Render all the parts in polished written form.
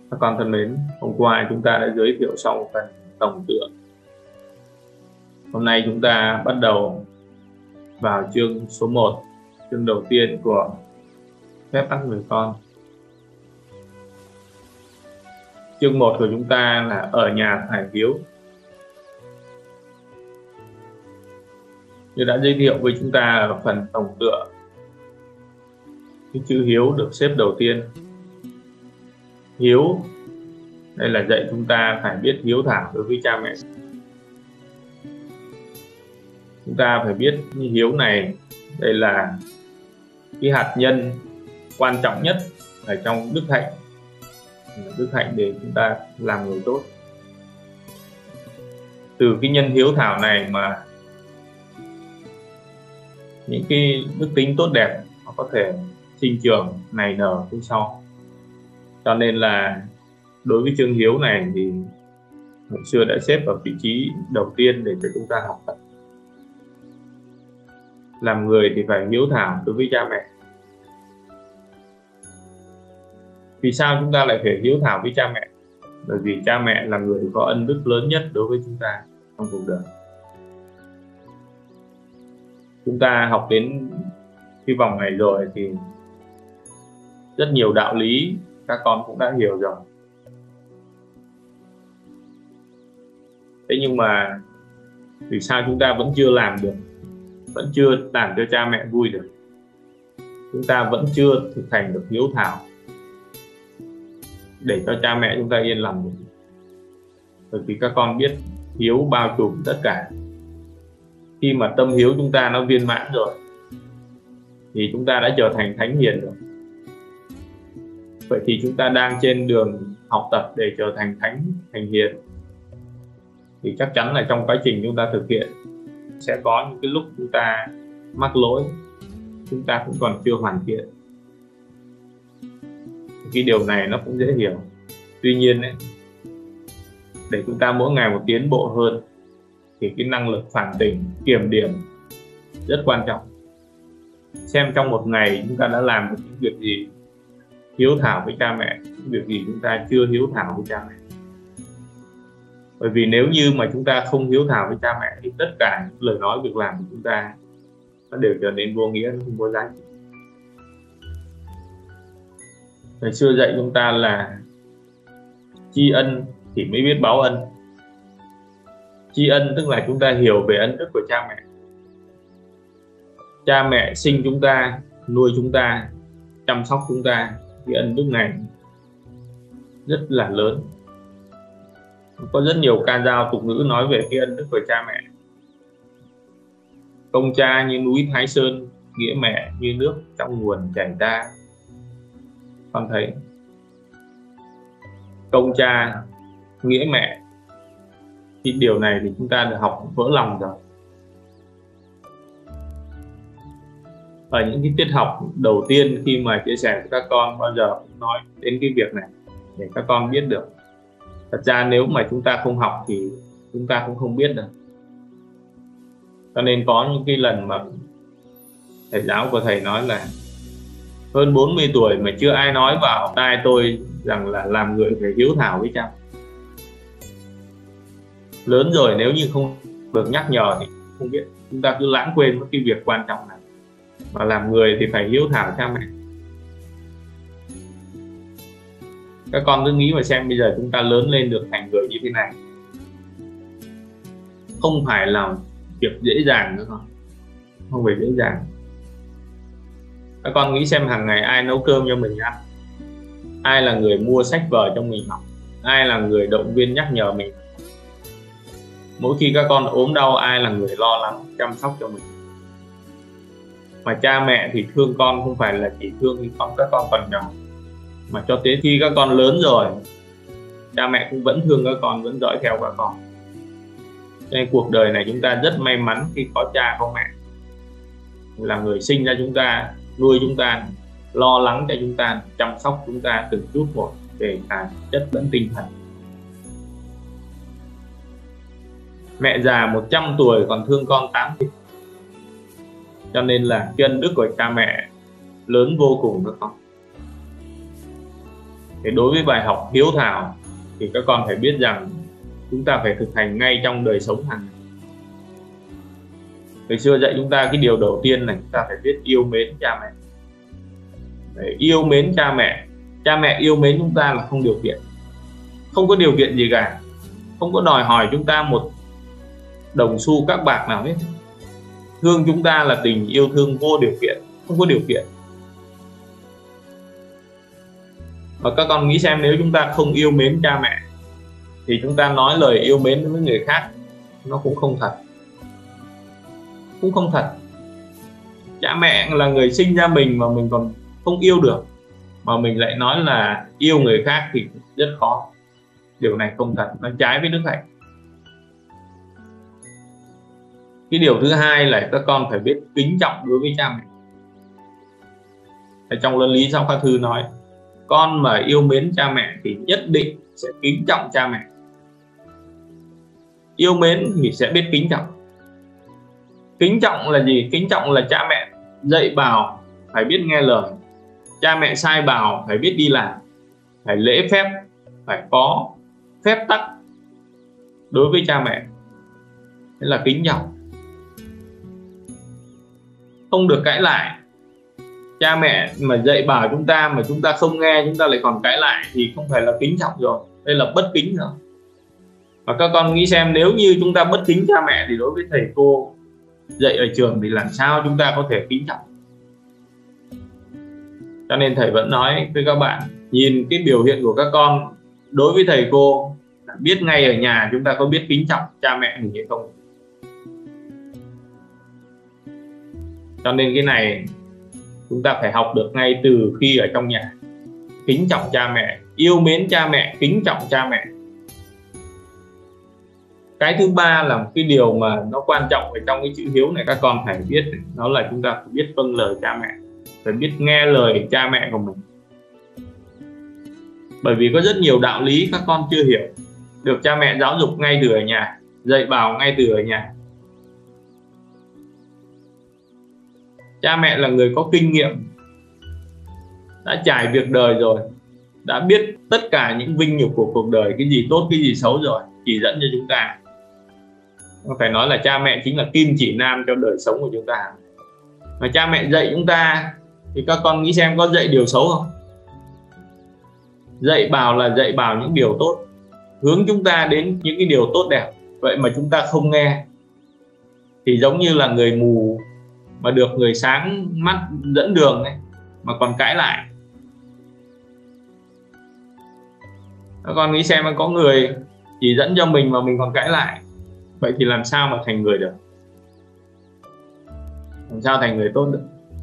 Các con thân mến, hôm qua chúng ta đã giới thiệu xong phần tổng tựa. Hôm nay chúng ta bắt đầu vào chương số 1, chương đầu tiên của phép tắc người con. Chương 1 của chúng ta là ở nhà phải hiếu. Như đã giới thiệu với chúng ta ở phần tổng tựa, cái chữ hiếu được xếp đầu tiên. Hiếu đây là dạy chúng ta phải biết hiếu thảo đối với cha mẹ. Chúng ta phải biết hiếu này, đây là cái hạt nhân quan trọng nhất ở trong đức hạnh. Đức hạnh để chúng ta làm người tốt. Từ cái nhân hiếu thảo này mà những cái đức tính tốt đẹp nó có thể sinh trưởng nảy nở phía sau. Cho nên là đối với chương hiếu này thì ngày xưa đã xếp ở vị trí đầu tiên để cho chúng ta học tập. Làm người thì phải hiếu thảo đối với cha mẹ. Vì sao chúng ta lại phải hiếu thảo với cha mẹ? Bởi vì cha mẹ là người có ân đức lớn nhất đối với chúng ta trong cuộc đời. Chúng ta học đến cái vòng này rồi thì rất nhiều đạo lý các con cũng đã hiểu rồi. Thế nhưng mà vì sao chúng ta vẫn chưa làm được, vẫn chưa làm cho cha mẹ vui được? Chúng ta vẫn chưa thực hành được hiếu thảo để cho cha mẹ chúng ta yên lòng được. Bởi vì các con biết hiếu bao trùm tất cả. Khi mà tâm hiếu chúng ta nó viên mãn rồi thì chúng ta đã trở thành thánh hiền rồi. Vậy thì chúng ta đang trên đường học tập để trở thành thánh, thành hiền, thì chắc chắn là trong quá trình chúng ta thực hiện sẽ có những cái lúc chúng ta mắc lỗi, chúng ta cũng còn chưa hoàn thiện. Cái điều này nó cũng dễ hiểu. Tuy nhiên ấy, để chúng ta mỗi ngày một tiến bộ hơn thì cái năng lực phản tỉnh, kiểm điểm rất quan trọng. Xem trong một ngày chúng ta đã làm được những việc gì hiếu thảo với cha mẹ, những việc gì chúng ta chưa hiếu thảo với cha mẹ. Bởi vì nếu như mà chúng ta không hiếu thảo với cha mẹ thì tất cả những lời nói, việc làm của chúng ta nó đều trở nên vô nghĩa, nó không có giá trị. Ngày xưa dạy chúng ta là tri ân thì mới biết báo ân. Tri ân tức là chúng ta hiểu về ân đức của cha mẹ. Cha mẹ sinh chúng ta, nuôi chúng ta, chăm sóc chúng ta, cái ân đức này rất là lớn. Có rất nhiều ca dao tục ngữ nói về cái ân đức của cha mẹ. Công cha như núi Thái Sơn, nghĩa mẹ như nước trong nguồn chảy ra. Con thấy công cha, nghĩa mẹ, thì điều này thì chúng ta được học vỡ lòng rồi. Ở những cái tiết học đầu tiên khi mà chia sẻ với các con, bao giờ cũng nói đến cái việc này để các con biết được. Thật ra nếu mà chúng ta không học thì chúng ta cũng không biết được. Cho nên có những cái lần mà thầy giáo của thầy nói là hơn 40 tuổi mà chưa ai nói vào tai tôi rằng là làm người phải hiếu thảo với cha. Lớn rồi nếu như không được nhắc nhở thì không biết. Chúng ta cứ lãng quên cái việc quan trọng này. Mà làm người thì phải hiếu thảo cha mẹ. Các con cứ nghĩ mà xem bây giờ chúng ta lớn lên được thành người như thế này, không phải là việc dễ dàng nữa không? Không phải dễ dàng. Các con nghĩ xem hàng ngày ai nấu cơm cho mình ăn? Ai là người mua sách vở cho mình học? Ai là người động viên nhắc nhở mình? Mỗi khi các con ốm đau, ai là người lo lắng chăm sóc cho mình? Mà cha mẹ thì thương con không phải là chỉ thương khi các con còn nhỏ, mà cho tới khi các con lớn rồi, cha mẹ cũng vẫn thương các con, vẫn dõi theo các con. Nên cuộc đời này chúng ta rất may mắn khi có cha có mẹ, là người sinh ra chúng ta, nuôi chúng ta, lo lắng cho chúng ta, chăm sóc chúng ta từng chút một, về cả chất lẫn tinh thần. Mẹ già 100 tuổi còn thương con 80. Cho nên là cái ân đức của cha mẹ lớn vô cùng, được không? Thì đối với bài học hiếu thảo thì các con phải biết rằng chúng ta phải thực hành ngay trong đời sống hàng ngày. Ngày xưa dạy chúng ta cái điều đầu tiên là chúng ta phải biết yêu mến cha mẹ. Để yêu mến cha mẹ. Cha mẹ yêu mến chúng ta là không điều kiện, không có điều kiện gì cả, không có đòi hỏi chúng ta một đồng xu các bạc nào hết. Thương chúng ta là tình yêu thương vô điều kiện, không có điều kiện. Và các con nghĩ xem, nếu chúng ta không yêu mến cha mẹ thì chúng ta nói lời yêu mến với người khác nó cũng không thật, cũng không thật. Cha mẹ là người sinh ra mình mà mình còn không yêu được, mà mình lại nói là yêu người khác thì rất khó. Điều này không thật, nó trái với đức hạnh. Cái điều thứ hai là các con phải biết kính trọng đối với cha mẹ. Ở trong Luân lý Giáo Khoa Thư nói, con mà yêu mến cha mẹ thì nhất định sẽ kính trọng cha mẹ. Yêu mến thì sẽ biết kính trọng. Kính trọng là gì? Kính trọng là cha mẹ dạy bảo phải biết nghe lời, cha mẹ sai bảo phải biết đi làm, phải lễ phép, phải có phép tắc đối với cha mẹ. Đấy là kính trọng. Không được cãi lại. Cha mẹ mà dạy bảo chúng ta mà chúng ta không nghe, chúng ta lại còn cãi lại thì không phải là kính trọng rồi, đây là bất kính rồi. Và các con nghĩ xem, nếu như chúng ta bất kính cha mẹ thì đối với thầy cô dạy ở trường thì làm sao chúng ta có thể kính trọng? Cho nên thầy vẫn nói với các bạn, nhìn cái biểu hiện của các con đối với thầy cô, biết ngay ở nhà chúng ta có biết kính trọng cha mẹ mình hay không. Cho nên cái này chúng ta phải học được ngay từ khi ở trong nhà. Kính trọng cha mẹ, yêu mến cha mẹ, kính trọng cha mẹ. Cái thứ ba là một cái điều mà nó quan trọng ở trong cái chữ hiếu này các con phải biết, đó là chúng ta phải biết vâng lời cha mẹ, phải biết nghe lời cha mẹ của mình. Bởi vì có rất nhiều đạo lý các con chưa hiểu, được cha mẹ giáo dục ngay từ ở nhà, dạy bảo ngay từ ở nhà. Cha mẹ là người có kinh nghiệm, đã trải việc đời rồi, đã biết tất cả những vinh nhục của cuộc đời, cái gì tốt cái gì xấu rồi, chỉ dẫn cho chúng ta. Phải nói là cha mẹ chính là kim chỉ nam cho đời sống của chúng ta. Mà cha mẹ dạy chúng ta thì các con nghĩ xem có dạy điều xấu không? Dạy bảo là dạy bảo những điều tốt, hướng chúng ta đến những cái điều tốt đẹp. Vậy mà chúng ta không nghe thì giống như là người mù mà được người sáng mắt dẫn đường ấy, mà còn cãi lại. Các con nghĩ xem, có người chỉ dẫn cho mình mà mình còn cãi lại, vậy thì làm sao mà thành người được? Làm sao thành người tốt được?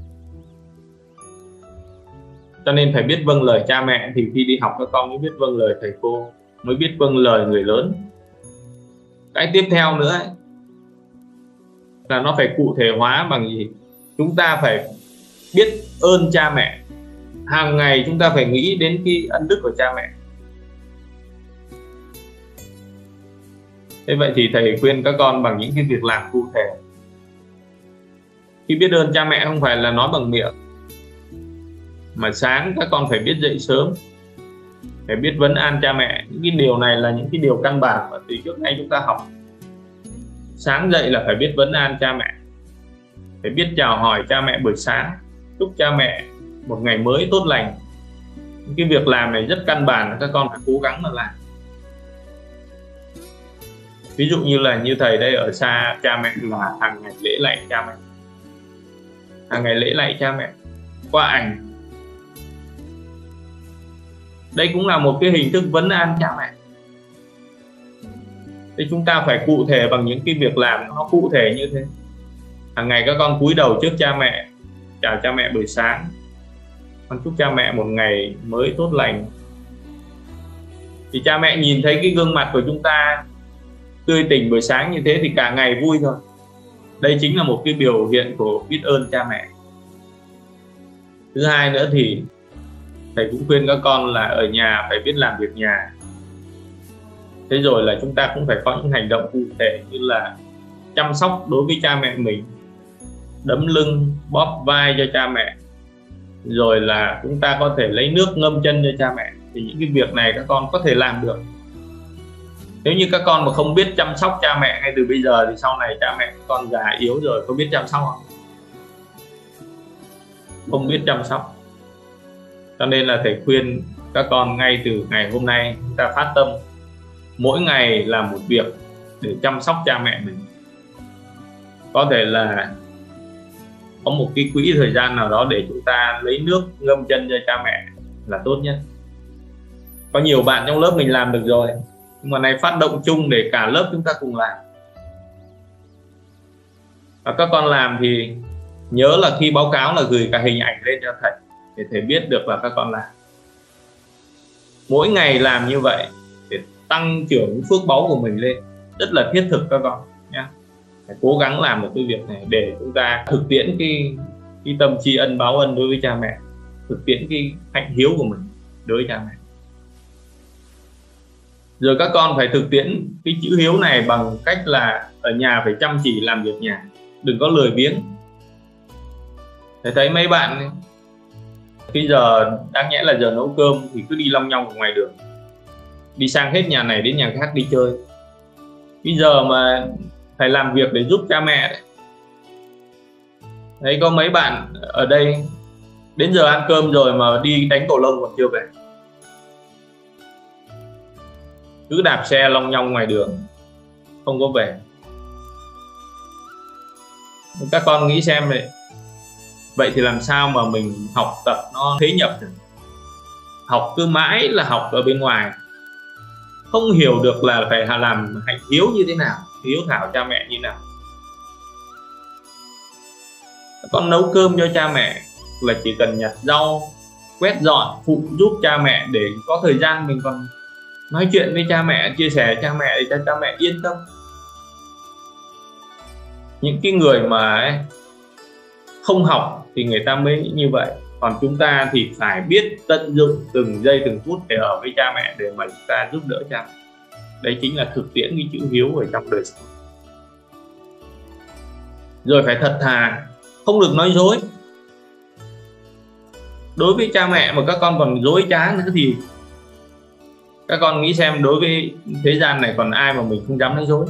Cho nên phải biết vâng lời cha mẹ, thì khi đi học các con mới biết vâng lời thầy cô, mới biết vâng lời người lớn. Cái tiếp theo nữa ấy, là nó phải cụ thể hóa bằng gì? Chúng ta phải biết ơn cha mẹ. Hàng ngày chúng ta phải nghĩ đến cái ân đức của cha mẹ. Thế vậy thì thầy khuyên các con bằng những cái việc làm cụ thể. Khi biết ơn cha mẹ không phải là nói bằng miệng, mà sáng các con phải biết dậy sớm, phải biết vấn an cha mẹ. Những cái điều này là những cái điều căn bản mà từ trước nay chúng ta học. Sáng dậy là phải biết vấn an cha mẹ, phải biết chào hỏi cha mẹ buổi sáng, chúc cha mẹ một ngày mới tốt lành. Những cái việc làm này rất căn bản, các con phải cố gắng mà làm. Ví dụ như là như thầy đây ở xa cha mẹ là hàng ngày lễ lạy cha mẹ, hàng ngày lễ lạy cha mẹ qua ảnh. Đây cũng là một cái hình thức vấn an cha mẹ. Thì chúng ta phải cụ thể bằng những cái việc làm nó cụ thể như thế. Hàng ngày các con cúi đầu trước cha mẹ, chào cha mẹ buổi sáng, con chúc cha mẹ một ngày mới tốt lành. Thì cha mẹ nhìn thấy cái gương mặt của chúng ta tươi tỉnh buổi sáng như thế thì cả ngày vui thôi. Đây chính là một cái biểu hiện của biết ơn cha mẹ. Thứ hai nữa thì thầy cũng khuyên các con là ở nhà phải biết làm việc nhà. Thế rồi là chúng ta cũng phải có những hành động cụ thể như là chăm sóc đối với cha mẹ mình, đấm lưng, bóp vai cho cha mẹ. Rồi là chúng ta có thể lấy nước ngâm chân cho cha mẹ. thì những cái việc này các con có thể làm được. Nếu như các con mà không biết chăm sóc cha mẹ ngay từ bây giờ thì sau này cha mẹ các con già yếu rồi có biết chăm sóc không? Không biết chăm sóc. Cho nên là thầy khuyên các con ngay từ ngày hôm nay chúng ta phát tâm mỗi ngày làm một việc để chăm sóc cha mẹ mình. Có thể là có một cái quỹ thời gian nào đó để chúng ta lấy nước ngâm chân cho cha mẹ là tốt nhất. Có nhiều bạn trong lớp mình làm được rồi, nhưng mà này phát động chung để cả lớp chúng ta cùng làm. Và các con làm thì nhớ là khi báo cáo là gửi cả hình ảnh lên cho thầy để thầy biết được là các con làm. Mỗi ngày làm như vậy để tăng trưởng phước báu của mình lên, rất là thiết thực các con nhé. Phải cố gắng làm được cái việc này để chúng ta thực tiễn cái tâm tri ân báo ân đối với cha mẹ, thực tiễn cái hạnh hiếu của mình đối với cha mẹ. Rồi các con phải thực tiễn cái chữ hiếu này bằng cách là ở nhà phải chăm chỉ làm việc nhà, đừng có lười biếng. Thầy thấy mấy bạn bây giờ đáng nhẽ là giờ nấu cơm thì cứ đi long nhong ở ngoài đường, đi sang hết nhà này đến nhà khác đi chơi. Bây giờ mà phải làm việc để giúp cha mẹ đấy. Đấy, có mấy bạn ở đây đến giờ ăn cơm rồi mà đi đánh cầu lông còn chưa về, cứ đạp xe long nhong ngoài đường không có về. Các con nghĩ xem này, vậy thì làm sao mà mình học tập nó thế nhập được? Học cứ mãi là học ở bên ngoài, không hiểu được là phải làm hạnh hiếu như thế nào, hiếu thảo cha mẹ như thế nào. Các con nấu cơm cho cha mẹ là chỉ cần nhặt rau, quét dọn, phụ giúp cha mẹ để có thời gian mình còn nói chuyện với cha mẹ, chia sẻ cha mẹ để cho cha mẹ yên tâm. Những cái người mà không học thì người ta mới như vậy, còn chúng ta thì phải biết tận dụng từng giây từng phút để ở với cha mẹ, để mà chúng ta giúp đỡ cha mẹ. Đấy chính là thực tiễn cái chữ hiếu ở trong đời sống. Rồi phải thật thà, không được nói dối. Đối với cha mẹ mà các con còn dối trá nữa thì các con nghĩ xem, đối với thế gian này còn ai mà mình không dám nói dối.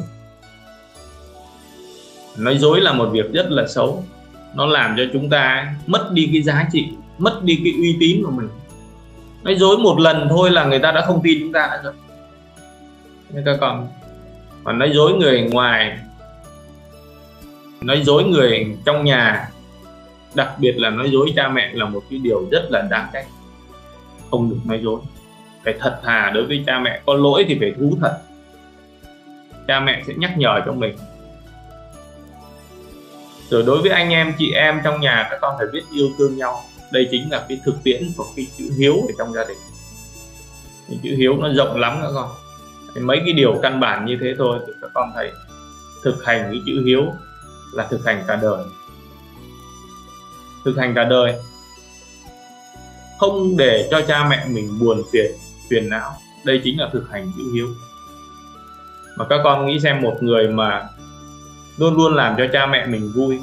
Nói dối là một việc rất là xấu, nó làm cho chúng ta mất đi cái giá trị, mất đi cái uy tín của mình. Nói dối một lần thôi là người ta đã không tin chúng ta nữa rồi. Nên các con mà nói dối người ngoài, nói dối người trong nhà, đặc biệt là nói dối cha mẹ là một cái điều rất là đáng trách. Không được nói dối, phải thật thà. Đối với cha mẹ có lỗi thì phải thú thật, cha mẹ sẽ nhắc nhở cho mình. Rồi đối với anh em chị em trong nhà, các con phải biết yêu thương nhau. Đây chính là cái thực tiễn của cái chữ hiếu ở trong gia đình. Cái chữ hiếu nó rộng lắm các con. Mấy cái điều căn bản như thế thôi thì các con thấy thực hành cái chữ hiếu là thực hành cả đời. Thực hành cả đời, không để cho cha mẹ mình buồn phiền não. Đây chính là thực hành chữ hiếu. Mà các con nghĩ xem, một người mà luôn luôn làm cho cha mẹ mình vui,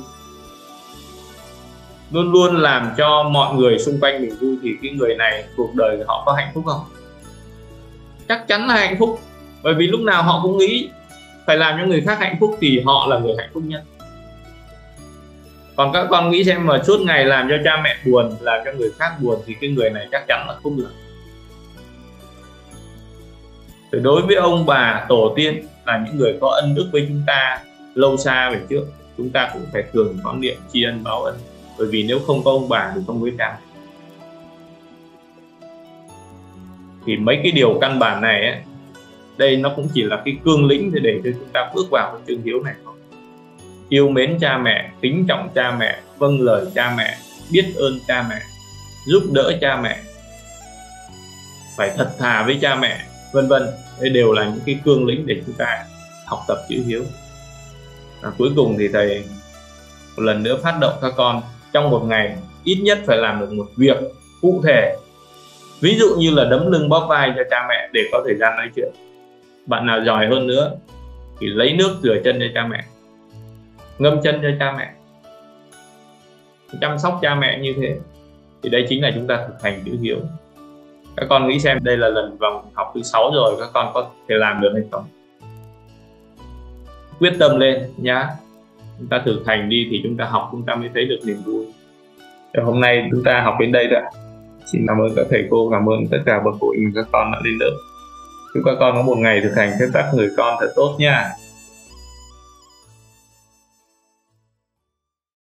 luôn luôn làm cho mọi người xung quanh mình vui, thì cái người này cuộc đời họ có hạnh phúc không? Chắc chắn là hạnh phúc. Bởi vì lúc nào họ cũng nghĩ phải làm cho người khác hạnh phúc thì họ là người hạnh phúc nhất. Còn các con nghĩ xem, mà suốt ngày làm cho cha mẹ buồn, làm cho người khác buồn, thì cái người này chắc chắn là không được. Thì đối với ông bà tổ tiên là những người có ân đức với chúng ta lâu xa về trước, chúng ta cũng phải thường có niệm tri ân báo ân. Bởi vì nếu không có ông bà thì không có cha. Thì mấy cái điều căn bản này ấy, đây nó cũng chỉ là cái cương lĩnh để cho chúng ta bước vào cái chương hiếu này thôi. Yêu mến cha mẹ, kính trọng cha mẹ, vâng lời cha mẹ, biết ơn cha mẹ, giúp đỡ cha mẹ, phải thật thà với cha mẹ, vân vân. Đây đều là những cái cương lĩnh để chúng ta học tập chữ hiếu. Và cuối cùng thì thầy một lần nữa phát động các con trong một ngày ít nhất phải làm được một việc cụ thể. Ví dụ như là đấm lưng bóp vai cho cha mẹ để có thời gian nói chuyện. Bạn nào giỏi hơn nữa thì lấy nước rửa chân cho cha mẹ, ngâm chân cho cha mẹ, chăm sóc cha mẹ như thế. Thì đây chính là chúng ta thực hành chữ hiếu. Các con nghĩ xem đây là lần vòng học thứ 6 rồi, các con có thể làm được hay không? Quyết tâm lên nhá, chúng ta thực hành đi thì chúng ta học, chúng ta mới thấy được niềm vui. Thì hôm nay chúng ta học đến đây rồi. Xin cảm ơn các thầy cô, cảm ơn tất cả bậc phụ huynh các con đã đến lớp. Chúc các con có một ngày thực hành phép tắc người con thật tốt nha.